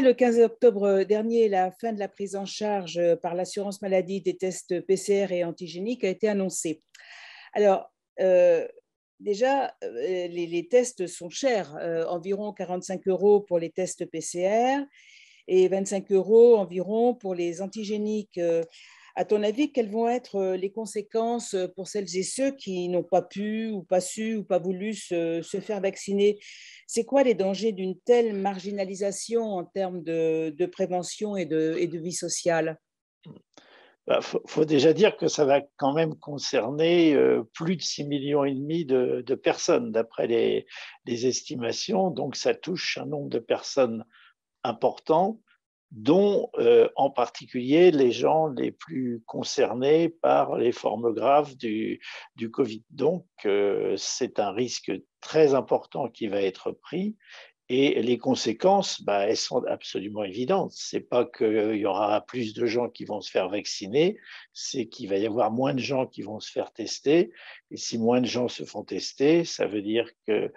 le 15 octobre dernier, la fin de la prise en charge par l'assurance maladie des tests PCR et antigéniques a été annoncée. Alors, déjà, les tests sont chers, environ 45 € pour les tests PCR et 25 € environ pour les antigéniques. À ton avis, quelles vont être les conséquences pour celles et ceux qui n'ont pas pu ou pas su ou pas voulu se faire vacciner? C'est quoi les dangers d'une telle marginalisation en termes de prévention et de vie sociale? Faut déjà dire que ça va quand même concerner plus de 6,5 millions de personnes, d'après les estimations. Donc, ça touche un nombre de personnes important, dont en particulier les gens les plus concernés par les formes graves du Covid. Donc, c'est un risque très important qui va être pris. Et les conséquences, elles sont absolument évidentes. C'est pas qu'il y aura plus de gens qui vont se faire vacciner, c'est qu'il va y avoir moins de gens qui vont se faire tester. Et si moins de gens se font tester, ça veut dire que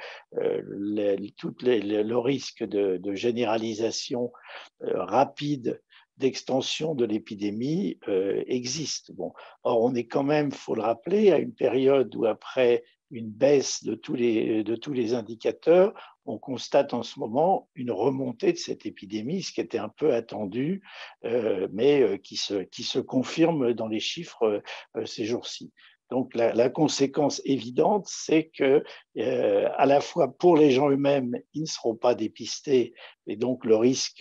le risque de généralisation rapide d'extension de l'épidémie existe. Bon. Or, on est quand même, il faut le rappeler, à une période où après une baisse de tous les indicateurs, on constate en ce moment une remontée de cette épidémie, ce qui était un peu attendu, mais qui se confirme dans les chiffres ces jours-ci. Donc la conséquence évidente, c'est que à la fois pour les gens eux-mêmes, ils ne seront pas dépistés, et donc le risque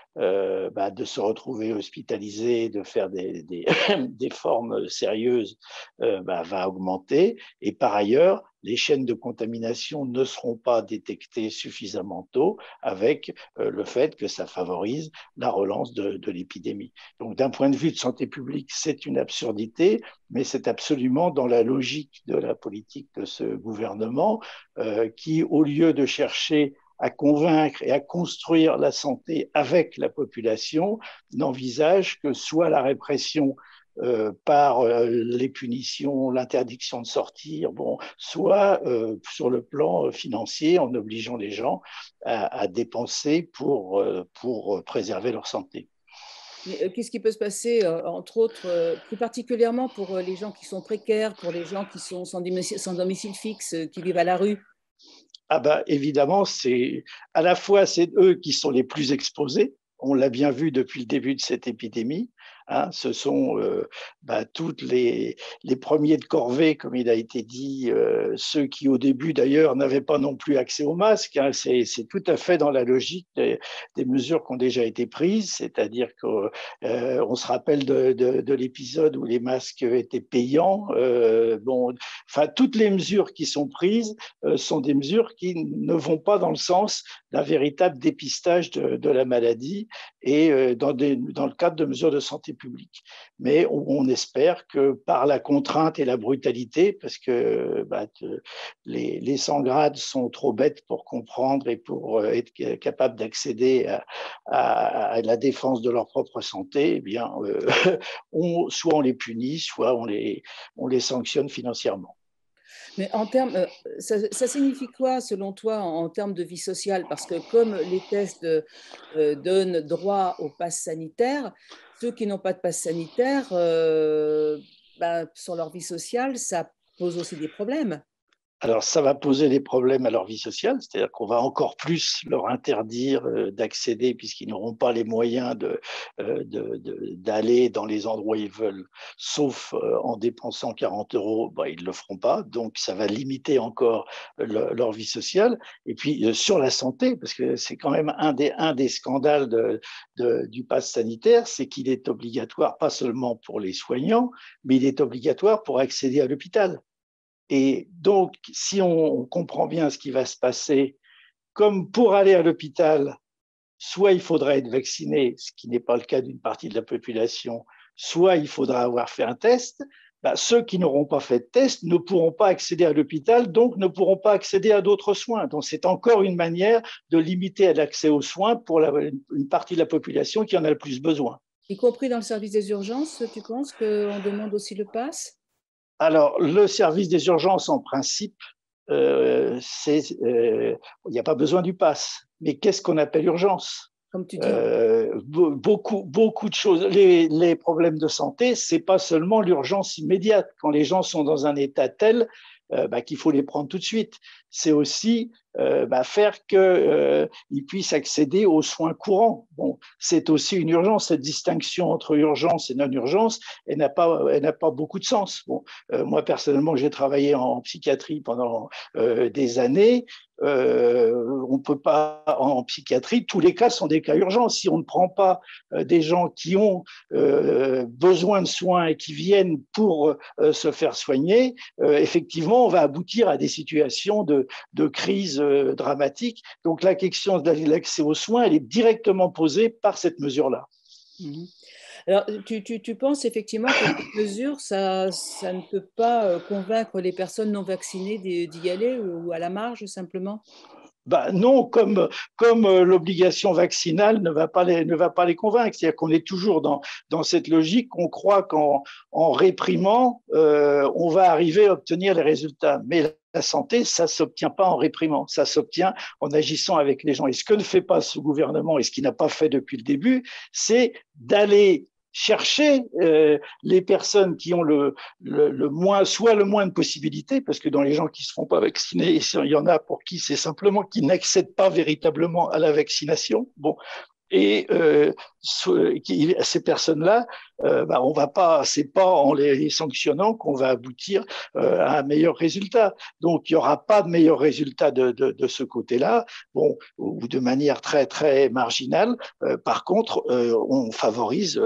de se retrouver hospitalisé, de faire des formes sérieuses va augmenter. Et par ailleurs, les chaînes de contamination ne seront pas détectées suffisamment tôt, avec le fait que ça favorise la relance de l'épidémie. Donc d'un point de vue de santé publique, c'est une absurdité, mais c'est absolument dans la logique de la politique de ce gouvernement qui, au lieu de chercher à convaincre et à construire la santé avec la population, n'envisage que soit la répression par les punitions, l'interdiction de sortir, soit sur le plan financier, en obligeant les gens à dépenser pour préserver leur santé. Mais qu'est-ce qui peut se passer, entre autres, plus particulièrement pour les gens qui sont précaires, pour les gens qui sont sans domicile fixe, qui vivent à la rue? Évidemment, à la fois c'est eux qui sont les plus exposés. On l'a bien vu depuis le début de cette épidémie. Ce sont toutes les premiers de corvée, comme il a été dit, ceux qui au début d'ailleurs n'avaient pas non plus accès aux masques. C'est tout à fait dans la logique des mesures qui ont déjà été prises, c'est-à-dire qu'on se rappelle de l'épisode où les masques étaient payants. Toutes les mesures qui sont prises sont des mesures qui ne vont pas dans le sens d'un véritable dépistage de la maladie et dans le cadre de mesures de santé publique. Mais on espère que par la contrainte et la brutalité, parce que les sans-grades sont trop bêtes pour comprendre et pour être capables d'accéder à la défense de leur propre santé, soit on les punit, soit on les sanctionne financièrement. Mais en termes, ça signifie quoi, selon toi, en termes de vie sociale? Parce que comme les tests donnent droit au pass sanitaire, ceux qui n'ont pas de pass sanitaire, sur leur vie sociale, ça pose aussi des problèmes. Alors, ça va poser des problèmes à leur vie sociale, c'est-à-dire qu'on va encore plus leur interdire d'accéder puisqu'ils n'auront pas les moyens d'aller dans les endroits où ils veulent, sauf en dépensant 40 €, ils ne le feront pas. Donc, ça va limiter encore leur vie sociale. Et puis, sur la santé, parce que c'est quand même un des scandales du pass sanitaire, c'est qu'il est obligatoire, pas seulement pour les soignants, mais il est obligatoire pour accéder à l'hôpital. Et donc, si on comprend bien ce qui va se passer, comme pour aller à l'hôpital, soit il faudra être vacciné, ce qui n'est pas le cas d'une partie de la population, soit il faudra avoir fait un test, ceux qui n'auront pas fait de test ne pourront pas accéder à l'hôpital, donc ne pourront pas accéder à d'autres soins. Donc, c'est encore une manière de limiter l'accès aux soins pour une partie de la population qui en a le plus besoin. Y compris dans le service des urgences, tu penses qu'on demande aussi le pass? Alors, le service des urgences, en principe, il n'y a pas besoin du pass. Mais qu'est-ce qu'on appelle urgence? comme tu dis. Beaucoup de choses. Les problèmes de santé, c'est pas seulement l'urgence immédiate. Quand les gens sont dans un état tel qu'il faut les prendre tout de suite. C'est aussi faire qu'ils puissent accéder aux soins courants. Bon, c'est aussi une urgence. Cette distinction entre urgence et non-urgence, elle n'a pas beaucoup de sens. Bon, moi, personnellement, j'ai travaillé en psychiatrie pendant des années. On peut pas, en psychiatrie, tous les cas sont des cas urgents. Si on ne prend pas des gens qui ont besoin de soins et qui viennent pour se faire soigner, effectivement, on va aboutir à des situations de crise dramatique. Donc la question de l'accès aux soins, elle est directement posée par cette mesure-là. Mmh. Alors, tu penses effectivement que cette mesure, ça ne peut pas convaincre les personnes non vaccinées d'y aller ou à la marge simplement? Non, comme l'obligation vaccinale ne va pas les convaincre. C'est-à-dire qu'on est toujours dans cette logique, on croit qu'en réprimant, on va arriver à obtenir les résultats. Mais la santé, ça ne s'obtient pas en réprimant, ça s'obtient en agissant avec les gens. Et ce que ne fait pas ce gouvernement, et ce qu'il n'a pas fait depuis le début, c'est d'aller chercher les personnes qui ont le moins, soit le moins de possibilités, parce que dans les gens qui ne se font pas vacciner, il y en a pour qui c'est simplement qu'ils n'accèdent pas véritablement à la vaccination. Bon, et ces personnes-là, on va pas, c'est pas en les sanctionnant qu'on va aboutir à un meilleur résultat. Donc, il y aura pas de meilleur résultat de ce côté-là, bon, ou de manière très très marginale. Par contre, on favorise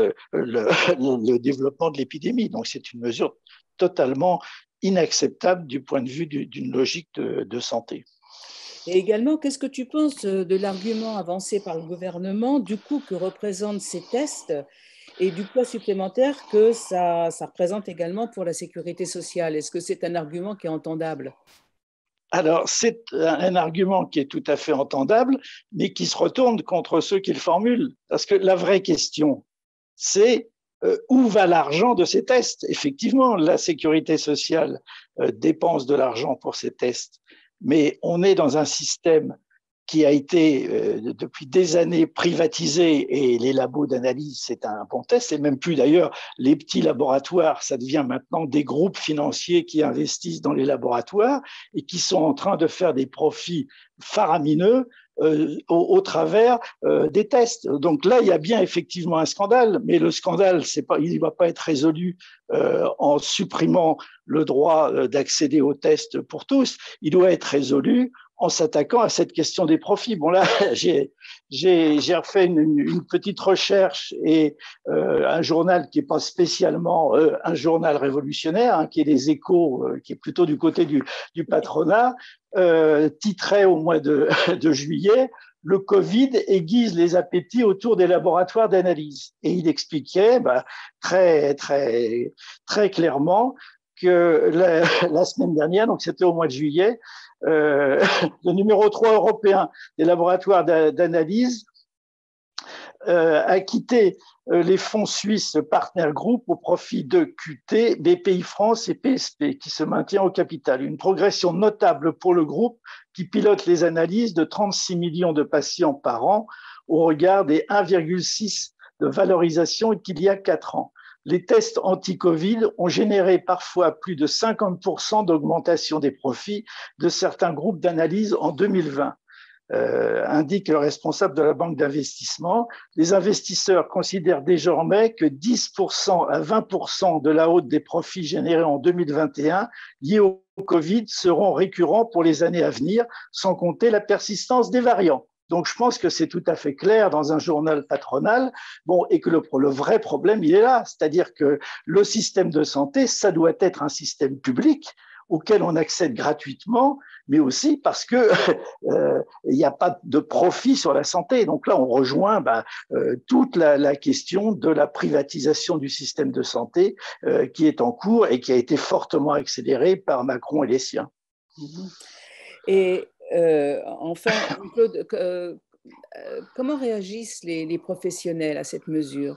le développement de l'épidémie. Donc, c'est une mesure totalement inacceptable du point de vue d'une logique de santé. Et également, qu'est-ce que tu penses de l'argument avancé par le gouvernement, du coût que représentent ces tests et du poids supplémentaire que ça représente également pour la sécurité sociale? Est-ce que c'est un argument qui est entendable? Alors, c'est un argument qui est tout à fait entendable, mais qui se retourne contre ceux qui le formulent. Parce que la vraie question, c'est où va l'argent de ces tests? Effectivement, la sécurité sociale dépense de l'argent pour ces tests, mais on est dans un système qui a été depuis des années privatisé, et les labos d'analyse, c'est un bon test. Et même plus d'ailleurs les petits laboratoires, ça devient maintenant des groupes financiers qui investissent dans les laboratoires et qui sont en train de faire des profits faramineux au travers des tests. Donc là, il y a bien effectivement un scandale, mais le scandale, il ne va pas être résolu en supprimant le droit d'accéder aux tests pour tous. Il doit être résolu en s'attaquant à cette question des profits. Bon, là, j'ai refait une petite recherche, et un journal qui n'est pas spécialement un journal révolutionnaire, qui est les Échos, qui est plutôt du côté du patronat, titrait au mois de juillet: le Covid aiguise les appétits autour des laboratoires d'analyse. Et il expliquait très, très, très clairement que la semaine dernière, donc c'était au mois de juillet, le numéro 3 européen des laboratoires d'analyse a quitté les fonds suisses Partner Group au profit de QT, BPI-France et PSP, qui se maintient au capital. Une progression notable pour le groupe qui pilote les analyses de 36 millions de patients par an au regard des 1,6 de valorisation qu'il y a 4 ans. Les tests anti-Covid ont généré parfois plus de 50% d'augmentation des profits de certains groupes d'analyse en 2020. Indique le responsable de la banque d'investissement. Les investisseurs considèrent désormais que 10% à 20% de la hausse des profits générés en 2021 liés au Covid seront récurrents pour les années à venir, sans compter la persistance des variants. Donc, je pense que c'est tout à fait clair dans un journal patronal, bon, et que le vrai problème, il est là. C'est-à-dire que le système de santé, ça doit être un système public auquel on accède gratuitement, mais aussi parce que il n'y a pas de profit sur la santé. Donc là, on rejoint toute la question de la privatisation du système de santé qui est en cours et qui a été fortement accélérée par Macron et les siens. Et enfin, Claude, comment réagissent les professionnels à cette mesure?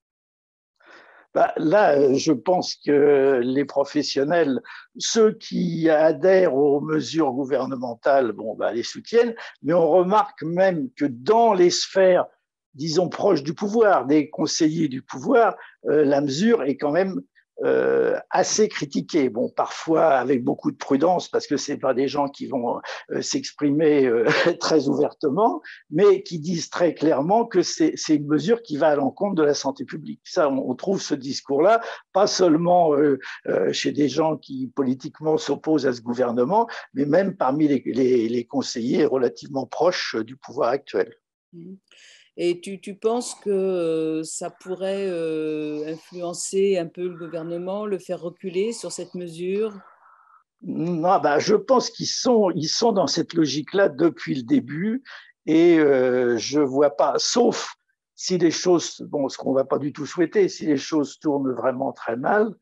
Là, je pense que les professionnels, ceux qui adhèrent aux mesures gouvernementales, les soutiennent, mais on remarque même que dans les sphères disons, proches du pouvoir, des conseillers du pouvoir, la mesure est quand même assez critiquée. Bon, parfois avec beaucoup de prudence, parce que ce n'est pas des gens qui vont s'exprimer très ouvertement, mais qui disent très clairement que c'est une mesure qui va à l'encontre de la santé publique. Ça, on trouve ce discours-là, pas seulement chez des gens qui politiquement s'opposent à ce gouvernement, mais même parmi les conseillers relativement proches du pouvoir actuel. Et tu penses que ça pourrait influencer un peu le gouvernement, le faire reculer sur cette mesure? Non, ben, je pense ils sont dans cette logique-là depuis le début et je vois pas, sauf si les choses, bon, ce qu'on ne va pas du tout souhaiter, si les choses tournent vraiment très mal,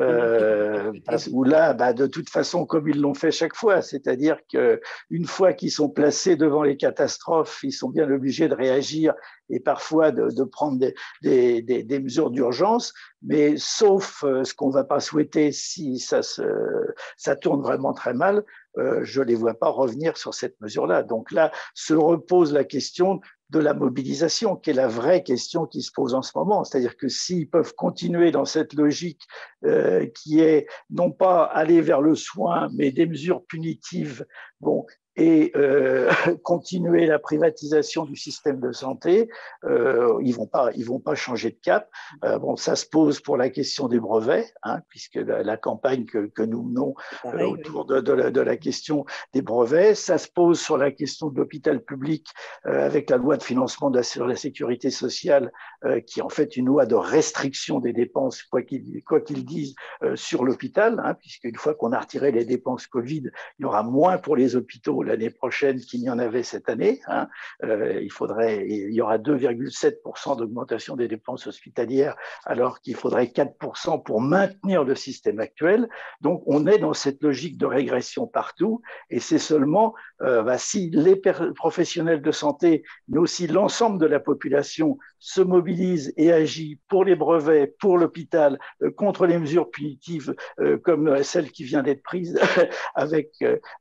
où là, bah, de toute façon, comme ils l'ont fait chaque fois, c'est-à-dire qu'une fois qu'ils sont placés devant les catastrophes, ils sont bien obligés de réagir et parfois de prendre des mesures d'urgence, mais sauf ce qu'on ne va pas souhaiter si ça tourne vraiment très mal, je ne les vois pas revenir sur cette mesure-là. Donc là, se repose la question de la mobilisation, qui est la vraie question qui se pose en ce moment. C'est-à-dire que s'ils peuvent continuer dans cette logique qui est non pas aller vers le soin, mais des mesures punitives, bon, et continuer la privatisation du système de santé, ils vont pas changer de cap. Bon, ça se pose pour la question des brevets, hein, puisque la campagne que nous menons autour de la question des brevets, ça se pose sur la question de l'hôpital public avec la loi de financement de la sécurité sociale, qui est en fait une loi de restriction des dépenses, quoi qu'ils disent, sur l'hôpital, hein, puisqu'une fois qu'on a retiré les dépenses Covid, il y aura moins pour les hôpitaux l'année prochaine qu'il n'y en avait cette année. Hein. Il y aura 2,7% d'augmentation des dépenses hospitalières, alors qu'il faudrait 4% pour maintenir le système actuel. Donc, on est dans cette logique de régression partout, et c'est seulement si les professionnels de santé, mais aussi l'ensemble de la population se mobilise et agit pour les brevets, pour l'hôpital, contre les mesures punitives comme celle qui vient d'être prise avec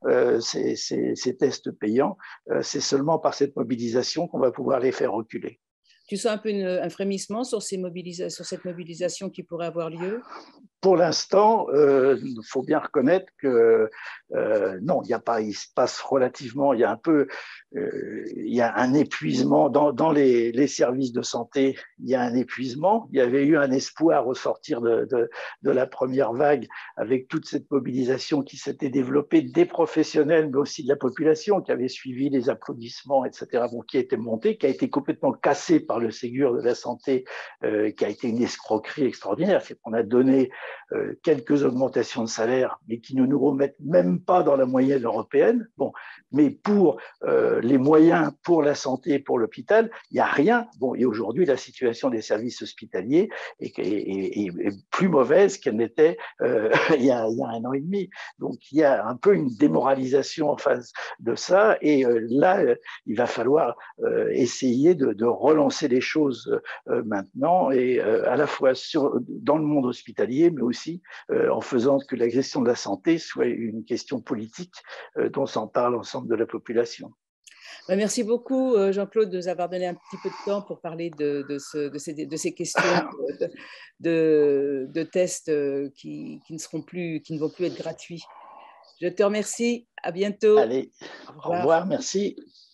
ces tests payants, c'est seulement par cette mobilisation qu'on va pouvoir les faire reculer. Tu sens un peu un frémissement sur cette mobilisation qui pourrait avoir lieu? Pour l'instant, il faut bien reconnaître que non, il se passe relativement, il y a un peu, il y a un épuisement dans les services de santé, il y a un épuisement. Il y avait eu un espoir au sortir de la première vague avec toute cette mobilisation qui s'était développée des professionnels, mais aussi de la population qui avait suivi les applaudissements, etc., bon, qui a été montée, qui a été complètement cassée par le Ségur de la santé, qui a été une escroquerie extraordinaire. C'est qu'on a donné quelques augmentations de salaire, mais qui ne nous remettent même pas dans la moyenne européenne. Bon, mais pour les moyens pour la santé et pour l'hôpital, il n'y a rien. Bon, et aujourd'hui, la situation des services hospitaliers est plus mauvaise qu'elle n'était il y a un an et demi. Donc, il y a un peu une démoralisation en face de ça. Et là, il va falloir essayer de relancer les choses maintenant, et à la fois dans le monde hospitalier, mais aussi en faisant que la gestion de la santé soit une question politique dont s'empare l'ensemble de la population. Merci beaucoup, Jean-Claude, de nous avoir donné un petit peu de temps pour parler de ces questions de tests qui ne vont plus être gratuits. Je te remercie. À bientôt. Allez, au revoir, merci.